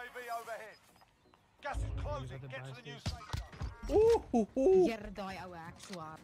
UAV overhead. Gas is closing. Get to the new safe zone. Hier daai ou hek swaar.